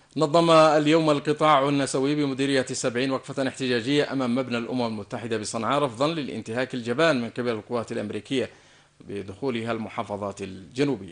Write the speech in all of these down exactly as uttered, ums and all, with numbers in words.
نظم اليوم القطاع النسوي بمديرية السبعين وقفة احتجاجية أمام مبنى الأمم المتحدة بصنعاء رفضا للانتهاك الجبان من قبل القوات الأمريكية بدخولها المحافظات الجنوبية.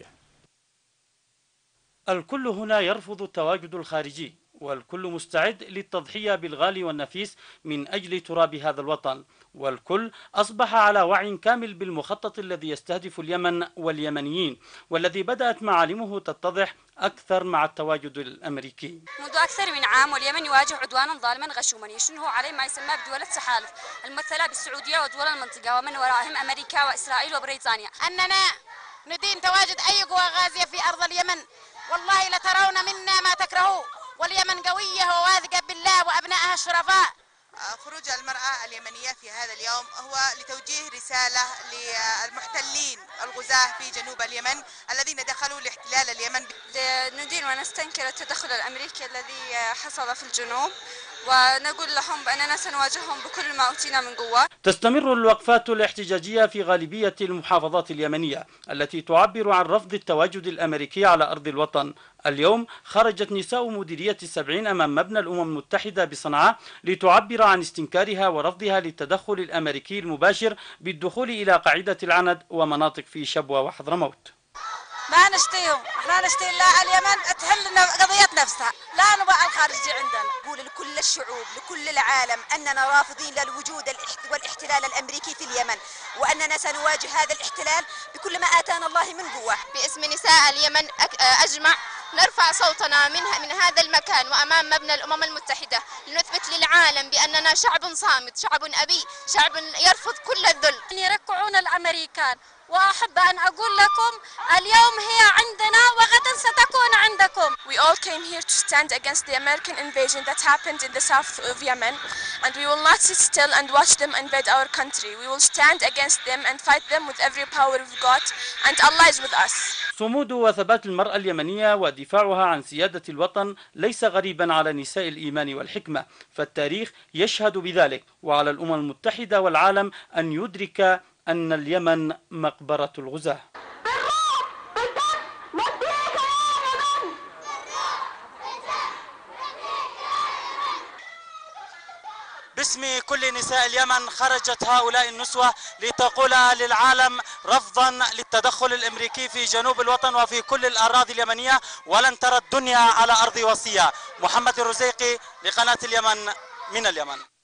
الكل هنا يرفض التواجد الخارجي، والكل مستعد للتضحية بالغالي والنفيس من أجل تراب هذا الوطن، والكل أصبح على وعي كامل بالمخطط الذي يستهدف اليمن واليمنيين، والذي بدأت معالمه تتضح أكثر مع التواجد الأمريكي. منذ أكثر من عام واليمن يواجه عدوانا ظالما غشوما يشنه عليه ما يسمى بدول التحالف الممثلة بالسعودية ودول المنطقة، ومن ورائهم أمريكا وإسرائيل وبريطانيا. أننا ندين تواجد أي قوى غازية في أرض اليمن، والله لترون منا ما تكرهوا، واليمن قوية وواثقة بالله وأبنائها الشرفاء. خروج المرأة اليمنية في هذا اليوم هو لتوجيه رسالة للمحتلين الغزاة في جنوب اليمن الذين دخلوا لاحتلال اليمن. ندين ونستنكر التدخل الأمريكي الذي حصل في الجنوب، ونقول لهم بأننا سنواجههم بكل ما أوتينا من قوة. تستمر الوقفات الاحتجاجية في غالبية المحافظات اليمنية التي تعبر عن رفض التواجد الأمريكي على أرض الوطن. اليوم خرجت نساء مديرية السبعين أمام مبنى الأمم المتحدة بصنعاء لتعبر عن استنكارها ورفضها للتدخل الأمريكي المباشر بالدخول إلى قاعدة العند ومناطق في شبوة وحضرموت. ما نشتيهم، احنا نشتي لا اليمن تحل لنا قضية نفسها، لا نبغى الخارجي عندنا. نقول لكل الشعوب لكل العالم أننا رافضين للوجود والاحتلال الأمريكي في اليمن، وأننا سنواجه هذا الاحتلال بكل ما آتانا الله من قوة. باسم نساء اليمن أجمع نرفع صوتنا من من هذا المكان وأمام مبنى الأمم المتحدة لنثبت للعالم بأننا شعب صامت، شعب أبي، شعب يرفض كل الذل. يركعون الأمريكان، وأحب أن أقول لكم اليوم هي عندنا وغدا ستكون عندكم. We all came here to stand against the American invasion that happened in the south of Yemen, and we will not sit still and watch them invade our country. We will stand against them and fight them with every power we've got, and Allah is with us. صمود وثبات المرأة اليمنية ودفاعها عن سيادة الوطن ليس غريبا على نساء الإيمان والحكمة، فالتاريخ يشهد بذلك، وعلى الأمم المتحدة والعالم أن يدرك أن اليمن مقبرة الغزاة. باسم كل نساء اليمن خرجت هؤلاء النسوة لتقول للعالم رفضا للتدخل الأمريكي في جنوب الوطن وفي كل الأراضي اليمنية، ولن ترى الدنيا على أرض وصية. محمد الرزيقي لقناة اليمن من اليمن.